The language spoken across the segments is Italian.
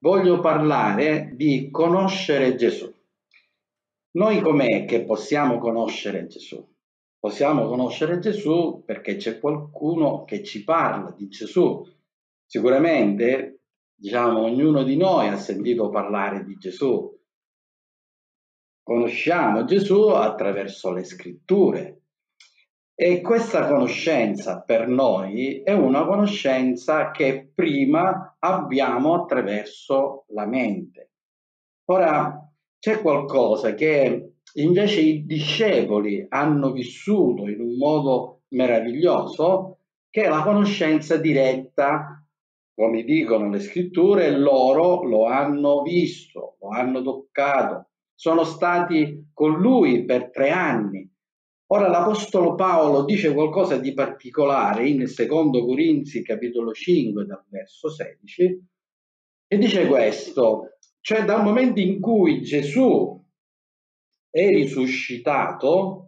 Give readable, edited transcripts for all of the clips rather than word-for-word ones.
voglio parlare di conoscere Gesù. Noi com'è che possiamo conoscere Gesù? Possiamo conoscere Gesù perché c'è qualcuno che ci parla di Gesù. Sicuramente, ognuno di noi ha sentito parlare di Gesù. Conosciamo Gesù attraverso le scritture. E questa conoscenza per noi è una conoscenza che prima abbiamo attraverso la mente. Ora, c'è qualcosa che invece i discepoli hanno vissuto in un modo meraviglioso, che è la conoscenza diretta, come dicono le scritture, loro lo hanno visto, lo hanno toccato, sono stati con lui per 3 anni. Ora l'Apostolo Paolo dice qualcosa di particolare in Secondo Corinzi capitolo 5 dal verso 16 e dice questo, cioè dal momento in cui Gesù è risuscitato,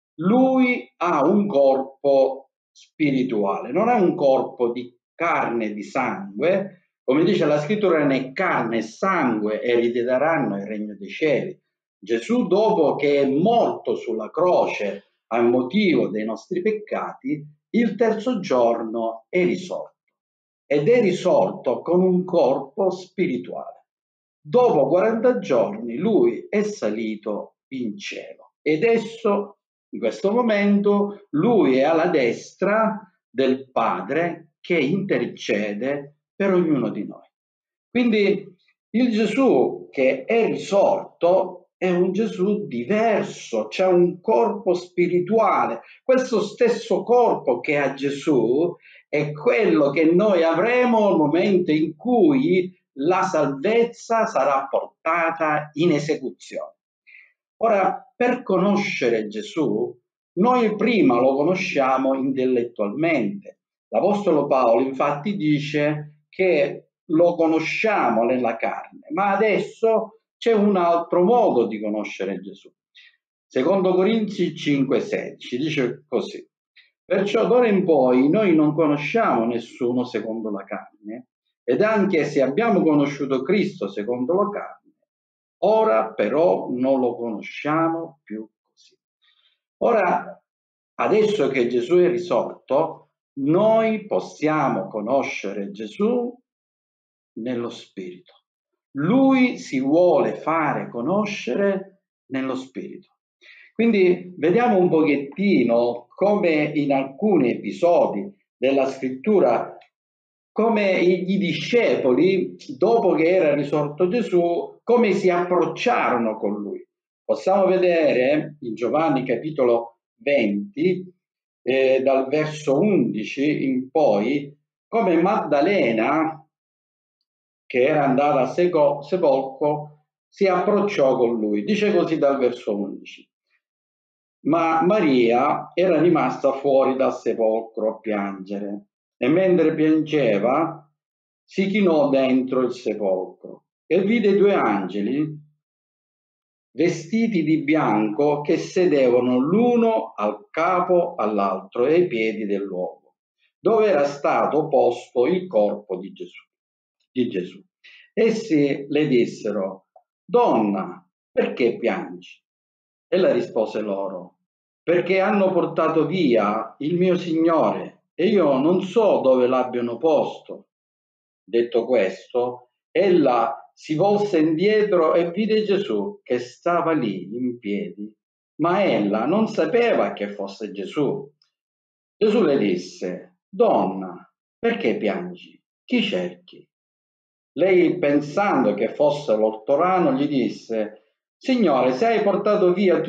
lui ha un corpo spirituale, non ha un corpo di carne e di sangue, come dice la scrittura, né carne e sangue erediteranno il regno dei cieli. Gesù, dopo che è morto sulla croce a motivo dei nostri peccati, il terzo giorno è risorto ed è risorto con un corpo spirituale. Dopo 40 giorni lui è salito in cielo ed esso, in questo momento, lui è alla destra del Padre che intercede per ognuno di noi. Quindi il Gesù che è risorto è un Gesù diverso, c'è un corpo spirituale. Questo stesso corpo che ha Gesù è quello che noi avremo al momento in cui la salvezza sarà portata in esecuzione. Ora, per conoscere Gesù, noi prima lo conosciamo intellettualmente. L'Apostolo Paolo infatti dice che lo conosciamo nella carne, ma adesso c'è un altro modo di conoscere Gesù. Secondo Corinzi 5,16 dice così: perciò d'ora in poi noi non conosciamo nessuno secondo la carne, ed anche se abbiamo conosciuto Cristo secondo la carne, ora però non lo conosciamo più così. Ora, adesso che Gesù è risorto, noi possiamo conoscere Gesù nello Spirito. Lui si vuole fare conoscere nello Spirito. Quindi vediamo un pochettino come in alcuni episodi della scrittura, come i discepoli, dopo che era risorto Gesù, come si approcciarono con lui. Possiamo vedere in Giovanni capitolo 20, dal verso 11 in poi, come Maddalena, che era andata al sepolcro, si approcciò con lui. Dice così dal verso 11. Ma Maria era rimasta fuori dal sepolcro a piangere e mentre piangeva si chinò dentro il sepolcro e vide 2 angeli vestiti di bianco che sedevano l'uno al capo all'altro e ai piedi del luogo dove era stato posto il corpo di Gesù. Essi le dissero: Donna, perché piangi? Ella rispose loro: perché hanno portato via il mio Signore e io non so dove l'abbiano posto. Detto questo, ella si volse indietro e vide Gesù che stava lì in piedi, ma ella non sapeva che fosse Gesù. Gesù le disse: Donna, perché piangi? Chi cerchi? Lei, pensando che fosse l'ortolano, gli disse: Signore, se l'hai portato via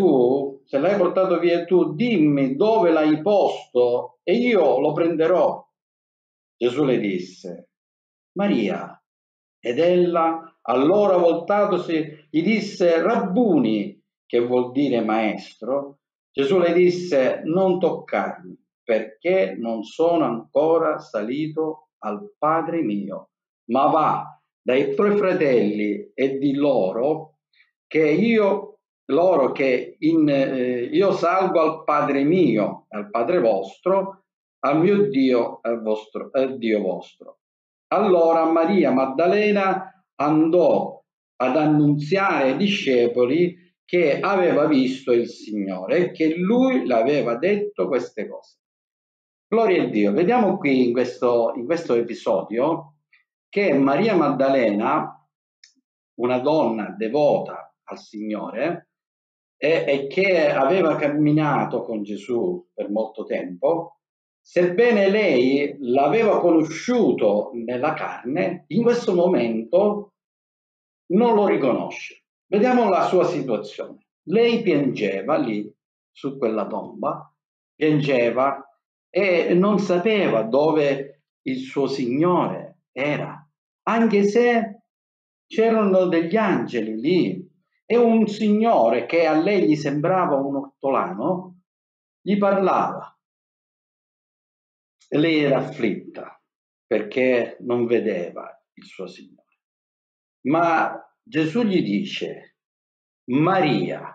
tu, dimmi dove l'hai posto e io lo prenderò. Gesù le disse: Maria. Ed ella, allora voltatosi, gli disse: Rabbuni, che vuol dire maestro. Gesù le disse: non toccarmi, perché non sono ancora salito al Padre mio, ma va dai tuoi fratelli e di loro che io salgo al Padre mio, al Padre vostro, al mio Dio, al Dio vostro. Allora Maria Maddalena andò ad annunziare ai discepoli che aveva visto il Signore e che lui le aveva detto queste cose. Gloria a Dio. Vediamo qui in questo episodio che Maria Maddalena, una donna devota al Signore e che aveva camminato con Gesù per molto tempo, sebbene lei l'aveva conosciuto nella carne, in questo momento non lo riconosce. Vediamo la sua situazione. Lei piangeva lì su quella tomba, piangeva e non sapeva dove il suo Signore era, anche se c'erano degli angeli lì e un signore che a lei gli sembrava un ortolano gli parlava. Lei era afflitta perché non vedeva il suo Signore. Ma Gesù gli dice Maria.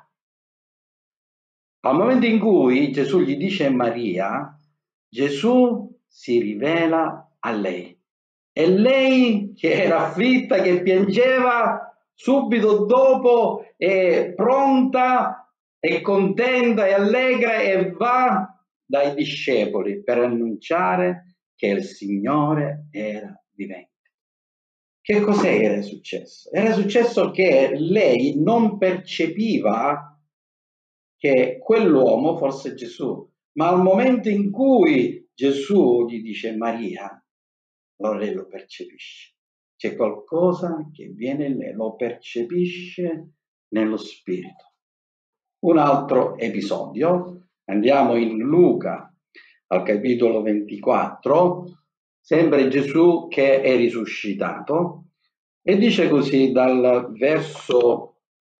Al momento in cui Gesù gli dice Maria, Gesù si rivela a lei. E lei, che era afflitta, che piangeva, subito dopo è pronta, è contenta, è allegra e va dai discepoli per annunciare che il Signore era vivente. Che cos'è era successo? Era successo che lei non percepiva che quell'uomo fosse Gesù, ma al momento in cui Gesù gli dice Maria, allora lei lo percepisce. C'è qualcosa che viene in lei, lo percepisce nello spirito. Un altro episodio, andiamo in Luca al capitolo 24, sempre Gesù che è risuscitato, e dice così dal verso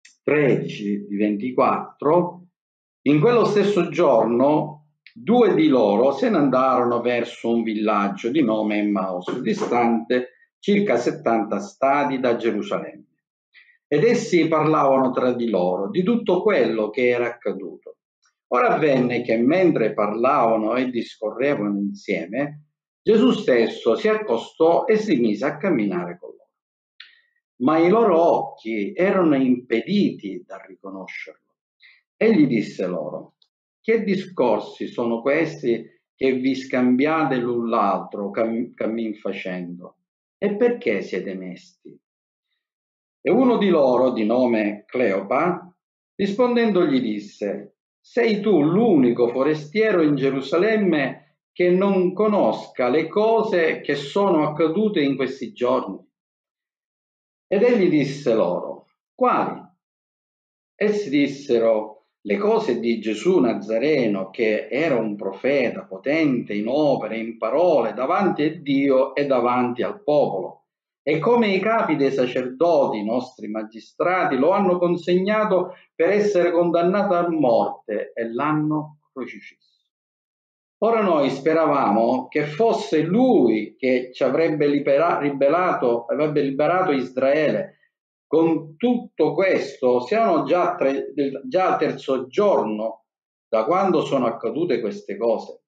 13 di 24, in quello stesso giorno 2 di loro se ne andarono verso un villaggio di nome Emmaus, distante circa 70 stadi da Gerusalemme. Ed essi parlavano tra di loro di tutto quello che era accaduto. Ora avvenne che mentre parlavano e discorrevano insieme, Gesù stesso si accostò e si mise a camminare con loro. Ma i loro occhi erano impediti dal riconoscerlo. Egli disse loro: che discorsi sono questi che vi scambiate l'un l'altro cammin facendo? E perché siete mesti? E uno di loro, di nome Cleopa, rispondendo gli disse: sei tu l'unico forestiero in Gerusalemme che non conosca le cose che sono accadute in questi giorni? Ed egli disse loro: quali? Essi dissero: le cose di Gesù Nazareno, che era un profeta potente in opere e in parole davanti a Dio e davanti al popolo. E come i capi dei sacerdoti, i nostri magistrati, lo hanno consegnato per essere condannato a morte e l'hanno crocifisso. Ora noi speravamo che fosse lui che ci avrebbe liberato Israele. Con tutto questo siamo già al terzo giorno da quando sono accadute queste cose.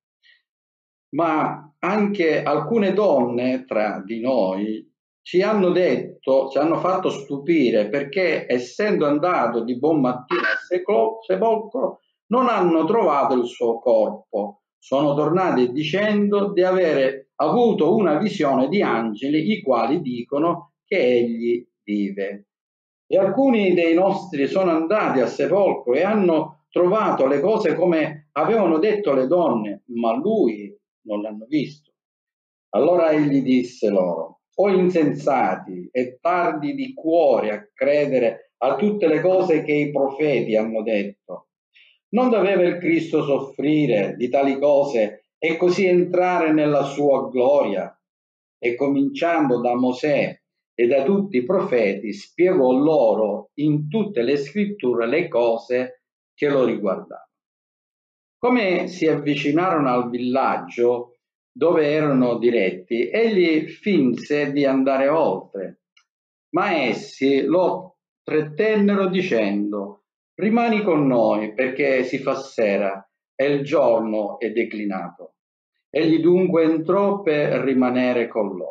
Ma anche alcune donne tra di noi ci hanno fatto stupire perché, essendo andato di buon mattino al sepolcro, non hanno trovato il suo corpo. Sono tornati dicendo di avere avuto una visione di angeli, i quali dicono che egli vive. E alcuni dei nostri sono andati al sepolcro e hanno trovato le cose come avevano detto le donne, ma lui non l'hanno visto. Allora egli disse loro: o insensati e tardi di cuore a credere a tutte le cose che i profeti hanno detto. Non doveva il Cristo soffrire di tali cose e così entrare nella sua gloria? E cominciando da Mosè e da tutti i profeti, spiegò loro in tutte le scritture le cose che lo riguardavano. Come si avvicinarono al villaggio dove erano diretti, egli finse di andare oltre, ma essi lo trattennero dicendo: rimani con noi perché si fa sera e il giorno è declinato. Egli dunque entrò per rimanere con loro.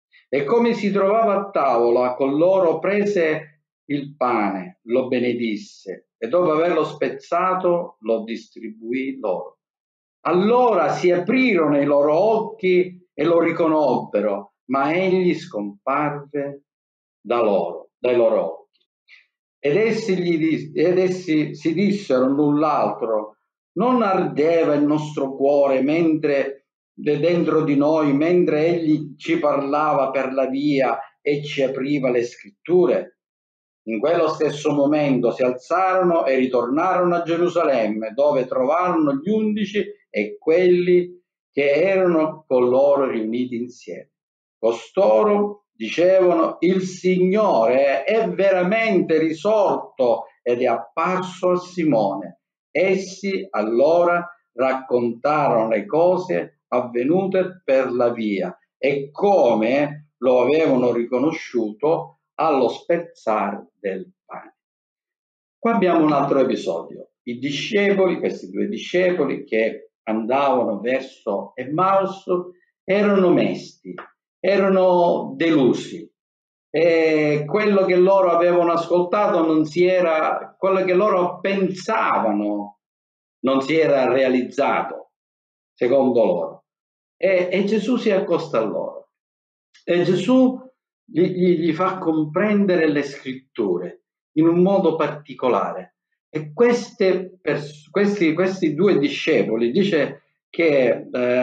E come si trovava a tavola con loro, prese il pane, lo benedisse e dopo averlo spezzato lo distribuì loro. Allora si aprirono i loro occhi e lo riconobbero, ma egli scomparve dai loro occhi. Ed essi si dissero l'un l'altro: non ardeva il nostro cuore mentre dentro di noi, mentre egli ci parlava per la via e ci apriva le scritture? In quello stesso momento si alzarono e ritornarono a Gerusalemme, dove trovarono gli 11 e quelli che erano con loro riuniti insieme. Costoro dicevano: il Signore è veramente risorto ed è apparso a Simone. Essi allora raccontarono le cose avvenute per la via e come lo avevano riconosciuto allo spezzare del pane. Qua abbiamo un altro episodio. I discepoli, questi due discepoli che andavano verso Emmaus, erano mesti, erano delusi. E quello che loro avevano ascoltato non si era, quello che loro pensavano non si era realizzato, secondo loro. E Gesù si accosta a loro. E Gesù gli fa comprendere le scritture in un modo particolare. E questi due discepoli dice che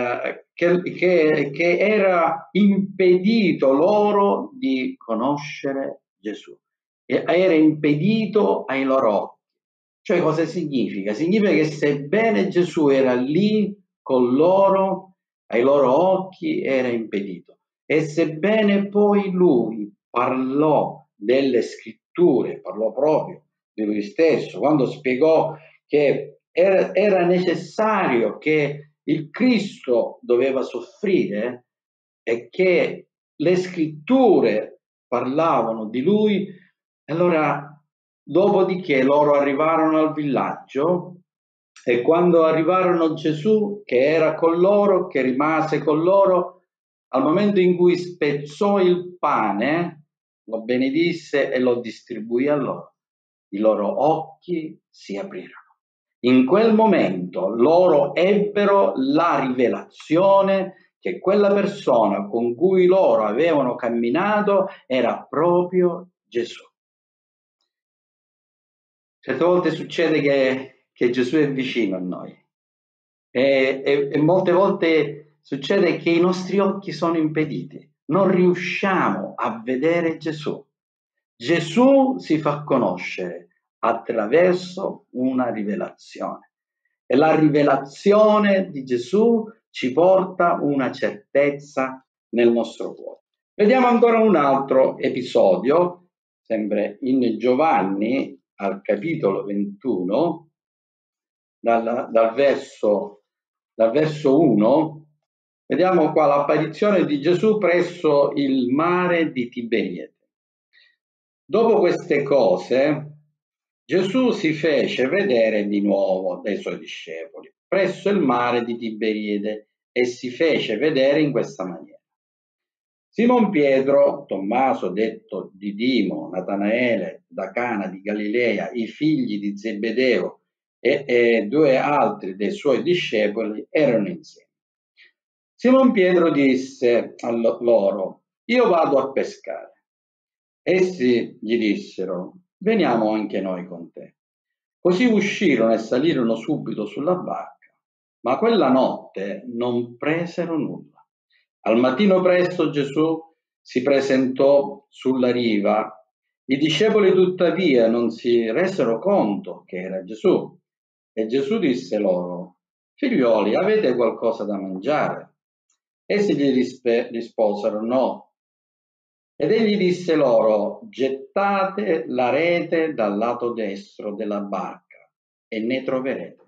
era impedito loro di conoscere Gesù, era impedito ai loro occhi. Cioè, cosa significa? Significa che sebbene Gesù era lì con loro, ai loro occhi era impedito. E sebbene poi lui parlò delle scritture, parlò proprio di lui stesso, quando spiegò che era necessario, che il Cristo doveva soffrire e che le scritture parlavano di lui, allora dopodiché loro arrivarono al villaggio e quando arrivarono Gesù, che era con loro, che rimase con loro, al momento in cui spezzò il pane, lo benedisse e lo distribuì a loro, i loro occhi si aprirono. In quel momento loro ebbero la rivelazione che quella persona con cui loro avevano camminato era proprio Gesù. Certe volte succede che Gesù è vicino a noi e molte volte succede che i nostri occhi sono impediti, non riusciamo a vedere Gesù. Gesù si fa conoscere attraverso una rivelazione e la rivelazione di Gesù ci porta una certezza nel nostro cuore. Vediamo ancora un altro episodio, sempre in Giovanni, al capitolo 21, dal verso 1, vediamo qua l'apparizione di Gesù presso il mare di Tiberiade. Dopo queste cose, Gesù si fece vedere di nuovo dai suoi discepoli presso il mare di Tiberiade e si fece vedere in questa maniera. Simon Pietro, Tommaso detto Didimo, Natanaele da Cana di Galilea, i figli di Zebedeo e due altri dei suoi discepoli erano insieme. Simon Pietro disse a loro: io vado a pescare. Essi gli dissero: veniamo anche noi con te. Così uscirono e salirono subito sulla barca, ma quella notte non presero nulla. Al mattino presto Gesù si presentò sulla riva. I discepoli tuttavia non si resero conto che era Gesù. E Gesù disse loro: figlioli, avete qualcosa da mangiare? Essi gli risposero: no. Ed egli disse loro: gettate la rete dal lato destro della barca e ne troverete.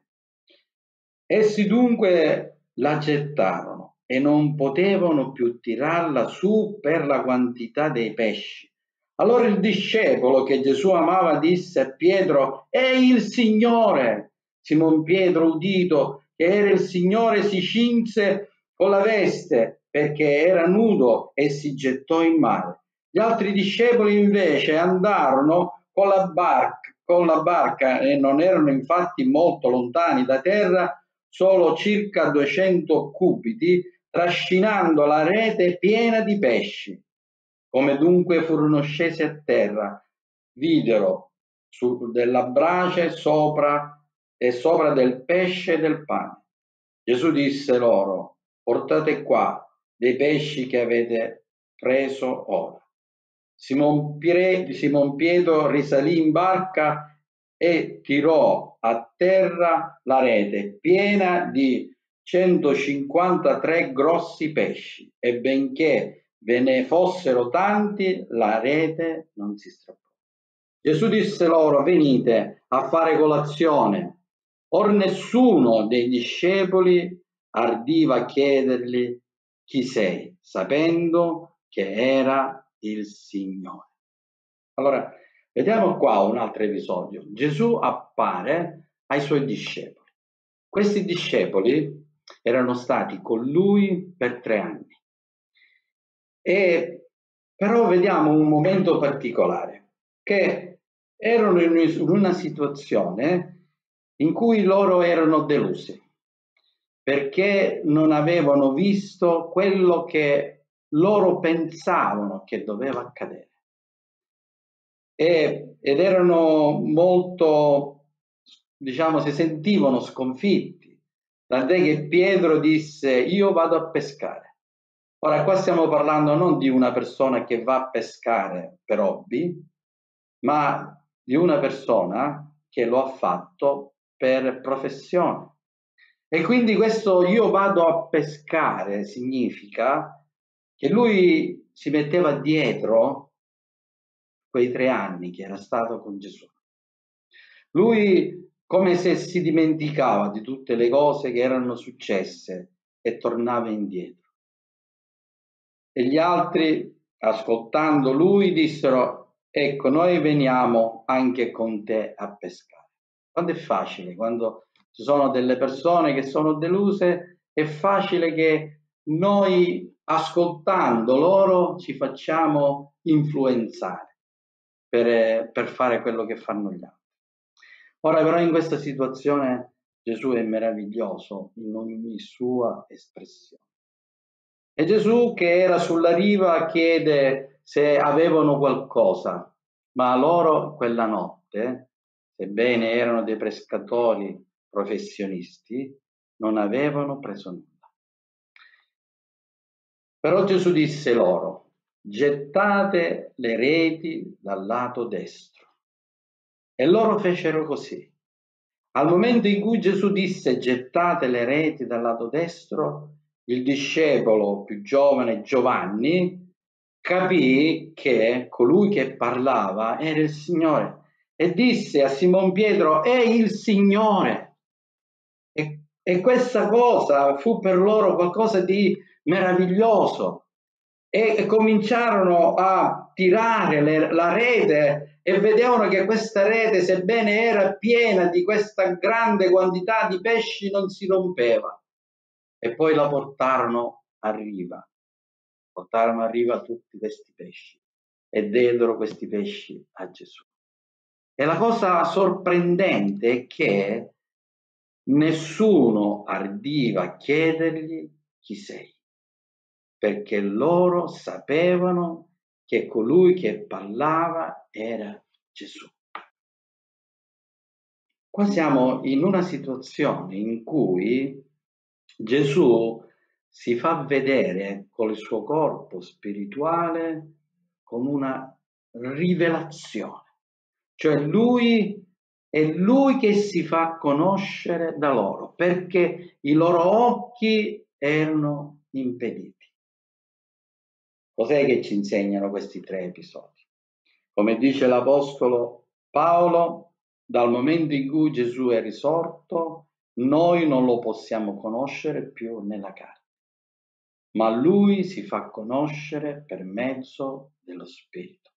Essi dunque la gettarono e non potevano più tirarla su per la quantità dei pesci. Allora il discepolo che Gesù amava disse a Pietro: è il Signore. Simon Pietro, udito che era il Signore, si cinse con la veste perché era nudo e si gettò in mare. Gli altri discepoli invece andarono con la barca e non erano infatti molto lontani da terra, solo circa 200 cubiti, trascinando la rete piena di pesci. Come dunque furono scesi a terra, videro della brace sopra e sopra del pesce e del pane. Gesù disse loro: portate qua dei pesci che avete preso ora. Simon Pietro risalì in barca e tirò a terra la rete piena di 153 grossi pesci, e benché ve ne fossero tanti, la rete non si strappò. Gesù disse loro: venite a fare colazione. Or nessuno dei discepoli ardiva chiedergli: chi sei, sapendo che era il Signore. Allora, vediamo qua un altro episodio. Gesù appare ai suoi discepoli. Questi discepoli erano stati con lui per 3 anni. Però vediamo un momento particolare, che erano in una situazione in cui loro erano delusi, perché non avevano visto quello che loro pensavano che doveva accadere. Ed erano molto, diciamo, si sentivano sconfitti, tant'è che Pietro disse: io vado a pescare. Ora, qua stiamo parlando non di una persona che va a pescare per hobby, ma di una persona che lo ha fatto per professione. E quindi questo io vado a pescare significa che lui si metteva dietro quei 3 anni che era stato con Gesù. Lui come se si dimenticava di tutte le cose che erano successe e tornava indietro. E gli altri, ascoltando lui, dissero: ecco, noi veniamo anche con te a pescare. Quando è facile, quando ci sono delle persone che sono deluse, è facile che noi, ascoltando loro, ci facciamo influenzare per fare quello che fanno gli altri. Ora però in questa situazione Gesù è meraviglioso in ogni sua espressione. E Gesù, che era sulla riva, chiede se avevano qualcosa, ma loro quella notte, sebbene erano dei pescatori professionisti, non avevano preso nulla. Però Gesù disse loro: gettate le reti dal lato destro. E loro fecero così. Al momento in cui Gesù disse gettate le reti dal lato destro, il discepolo più giovane, Giovanni, capì che colui che parlava era il Signore e disse a Simon Pietro: è il Signore. E questa cosa fu per loro qualcosa di meraviglioso, e cominciarono a tirare la rete e vedevano che questa rete, sebbene era piena di questa grande quantità di pesci, non si rompeva. E poi la portarono a riva tutti questi pesci e diedero questi pesci a Gesù. E la cosa sorprendente è che nessuno ardiva chiedergli chi sei, perché loro sapevano che colui che parlava era Gesù. Qua siamo in una situazione in cui Gesù si fa vedere con il suo corpo spirituale come una rivelazione, cioè è lui che si fa conoscere da loro, perché i loro occhi erano impediti. Cos'è che ci insegnano questi 3 episodi? Come dice l'Apostolo Paolo, dal momento in cui Gesù è risorto, noi non lo possiamo conoscere più nella carne, ma lui si fa conoscere per mezzo dello Spirito.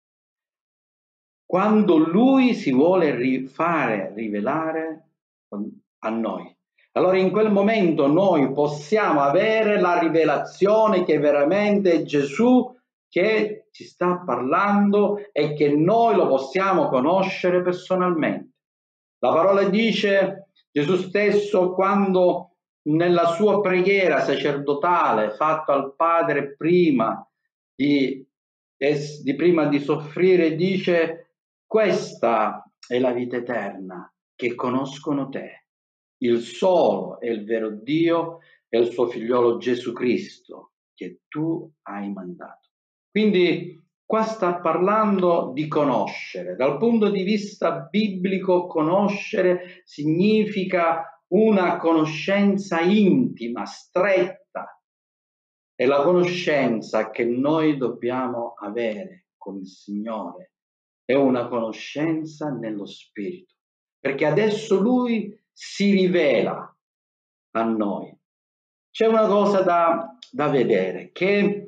Quando lui si vuole fare rivelare a noi, Allora in quel momento noi possiamo avere la rivelazione che veramente è Gesù che ci sta parlando e che noi lo possiamo conoscere personalmente. La parola dice, Gesù stesso, quando nella sua preghiera sacerdotale fatta al Padre prima di soffrire, dice: questa è la vita eterna, che conoscono te, il solo e il vero Dio, e il suo figliolo Gesù Cristo, che tu hai mandato. Quindi qua sta parlando di conoscere. Dal punto di vista biblico, conoscere significa una conoscenza intima, stretta. È la conoscenza che noi dobbiamo avere con il Signore, è una conoscenza nello Spirito, perché adesso Lui si rivela a noi. C'è una cosa da vedere, che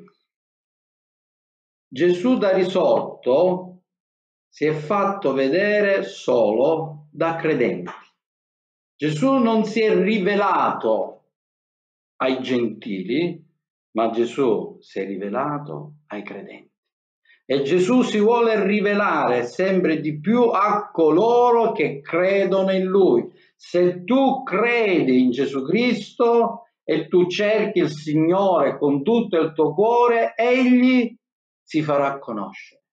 Gesù da risorto si è fatto vedere solo da credenti. Gesù non si è rivelato ai gentili, ma Gesù si è rivelato ai credenti. E Gesù si vuole rivelare sempre di più a coloro che credono in Lui. Se tu credi in Gesù Cristo e tu cerchi il Signore con tutto il tuo cuore, Egli si farà conoscere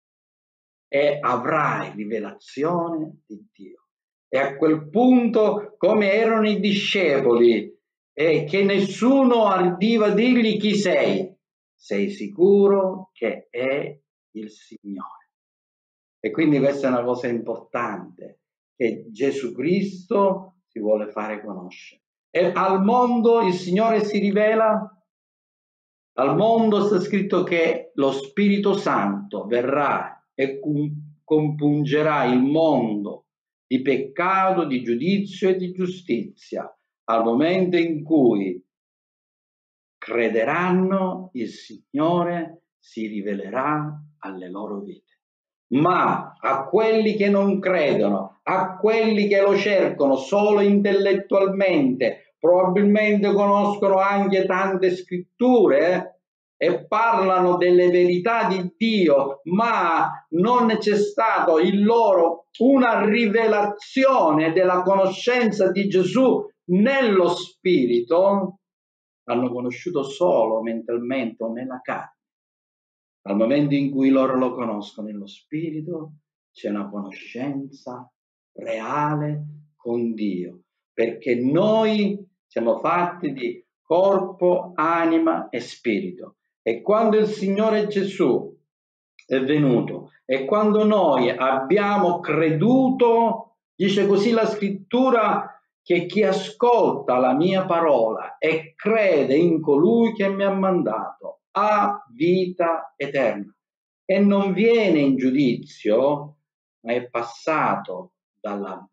e avrai rivelazione di Dio. E a quel punto, come erano i discepoli, che nessuno ardiva dirgli chi sei sicuro che è il Signore. E quindi questa è una cosa importante, che Gesù Cristo si vuole fare conoscere. E al mondo il Signore si rivela. Al mondo sta scritto che lo Spirito Santo verrà e compungerà il mondo di peccato, di giudizio e di giustizia. Al momento in cui crederanno, il Signore si rivelerà alle loro vite. Ma a quelli che non credono, a quelli che lo cercano solo intellettualmente, probabilmente conoscono anche tante scritture e parlano delle verità di Dio, ma non c'è stato in loro una rivelazione della conoscenza di Gesù nello Spirito, hanno conosciuto solo mentalmente o nella carne. Al momento in cui loro lo conoscono nello Spirito, c'è una conoscenza reale con Dio, perché noi siamo fatti di corpo, anima e spirito. E quando il Signore Gesù è venuto e quando noi abbiamo creduto, dice così la Scrittura, che chi ascolta la mia parola e crede in colui che mi ha mandato ha vita eterna e non viene in giudizio, ma è passato dalla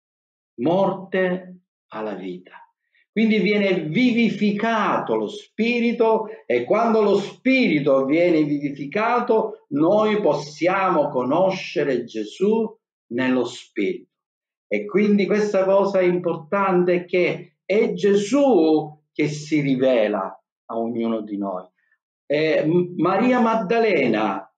morte alla vita. Quindi viene vivificato lo spirito, e quando lo spirito viene vivificato noi possiamo conoscere Gesù nello spirito. E quindi questa cosa è importante, che è Gesù che si rivela a ognuno di noi. Maria Maddalena ha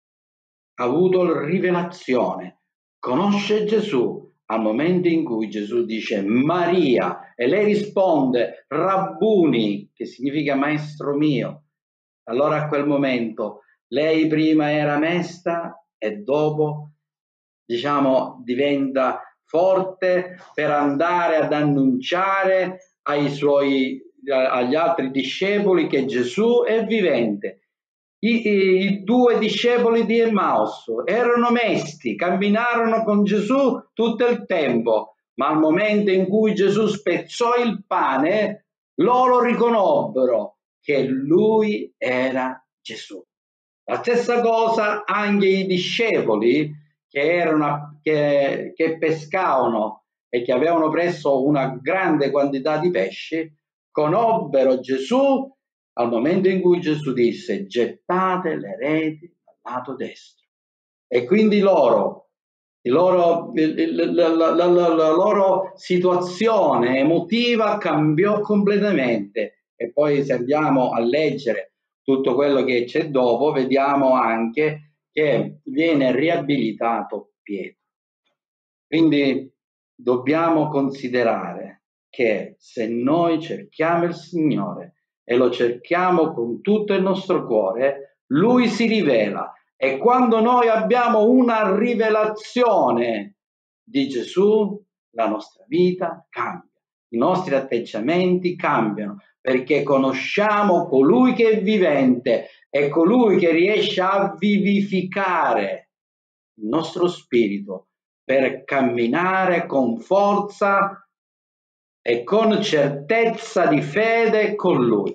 avuto rivelazione, conosce Gesù al momento in cui Gesù dice Maria e lei risponde Rabbuni, che significa maestro mio. Allora a quel momento lei prima era mesta e dopo, diciamo, diventa forte per andare ad annunciare agli altri discepoli che Gesù è vivente. I due discepoli di Emmaus erano mesti, camminarono con Gesù tutto il tempo, ma al momento in cui Gesù spezzò il pane, loro riconobbero che lui era Gesù. La stessa cosa anche i discepoli che pescavano e che avevano preso una grande quantità di pesci, conobbero Gesù al momento in cui Gesù disse gettate le reti dal lato destro. E quindi loro la loro situazione emotiva cambiò completamente. E poi se andiamo a leggere tutto quello che c'è dopo, vediamo anche che viene riabilitato Pietro. Quindi dobbiamo considerare che se noi cerchiamo il Signore e lo cerchiamo con tutto il nostro cuore, Lui si rivela. E quando noi abbiamo una rivelazione di Gesù, la nostra vita cambia, i nostri atteggiamenti cambiano, perché conosciamo colui che è vivente e colui che riesce a vivificare il nostro spirito per camminare con forza e con certezza di fede con Lui.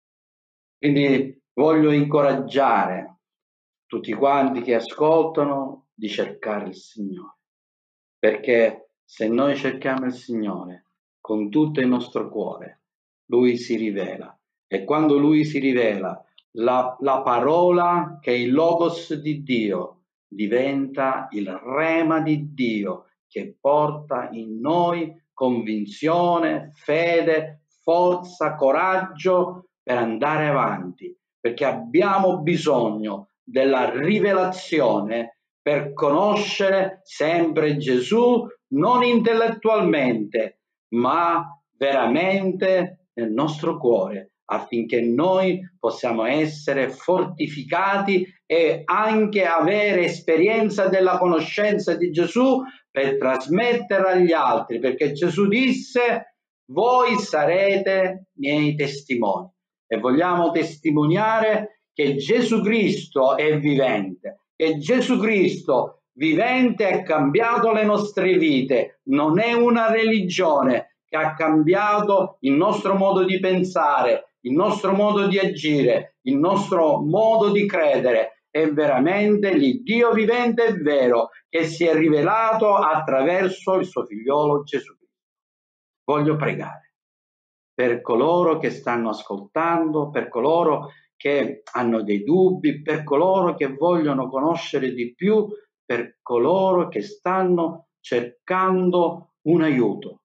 Quindi voglio incoraggiare tutti quanti che ascoltano di cercare il Signore, perché se noi cerchiamo il Signore con tutto il nostro cuore, Lui si rivela, e quando Lui si rivela, la parola che è il Logos di Dio diventa il rema di Dio che porta in noi convinzione, fede, forza, coraggio per andare avanti, perché abbiamo bisogno della rivelazione per conoscere sempre Gesù, non intellettualmente, ma veramente nel nostro cuore, affinché noi possiamo essere fortificati e anche avere esperienza della conoscenza di Gesù per trasmettere agli altri, perché Gesù disse: voi sarete miei testimoni. E vogliamo testimoniare che Gesù Cristo è vivente, che Gesù Cristo vivente ha cambiato le nostre vite, non è una religione che ha cambiato il nostro modo di pensare, il nostro modo di agire, il nostro modo di credere. È veramente l'Iddio vivente e vero che si è rivelato attraverso il suo figliolo Gesù Cristo. Voglio pregare per coloro che stanno ascoltando, per coloro che hanno dei dubbi, per coloro che vogliono conoscere di più, per coloro che stanno cercando un aiuto.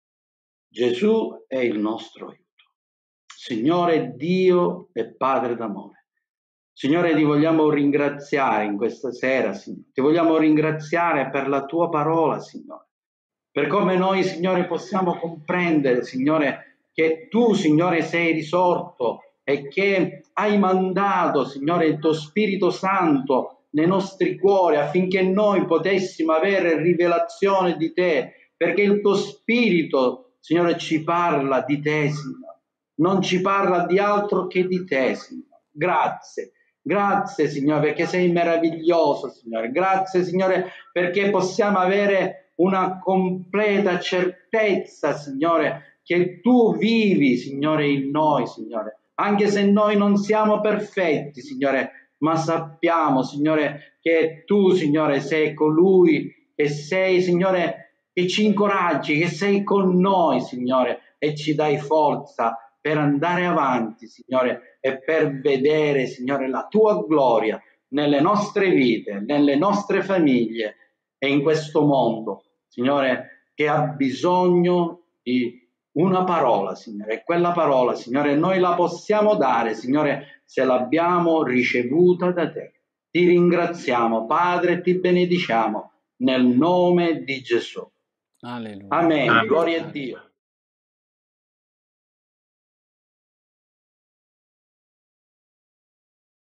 Gesù è il nostro aiuto. Signore Dio e Padre d'amore. Signore, ti vogliamo ringraziare in questa sera, Signore. Ti vogliamo ringraziare per la tua parola, Signore. Per come noi, Signore, possiamo comprendere, Signore, che tu, Signore, sei risorto e che hai mandato, Signore, il tuo Spirito Santo nei nostri cuori affinché noi potessimo avere rivelazione di te, perché il tuo Spirito, Signore, ci parla di te, Signore. Non ci parla di altro che di te, Signore. Grazie. Grazie, Signore, perché sei meraviglioso, Signore. Grazie, Signore, perché possiamo avere una completa certezza, Signore, che tu vivi, Signore, in noi, Signore. Anche se noi non siamo perfetti, Signore, ma sappiamo, Signore, che tu, Signore, sei colui che sei, Signore, che ci incoraggi, che sei con noi, Signore, e ci dai forza per andare avanti, Signore, e per vedere, Signore, la tua gloria nelle nostre vite, nelle nostre famiglie e in questo mondo, Signore, che ha bisogno di una parola, Signore, e quella parola, Signore, noi la possiamo dare, Signore, se l'abbiamo ricevuta da te. Ti ringraziamo, Padre, e ti benediciamo nel nome di Gesù. Alleluia. Amen. Gloria a Dio.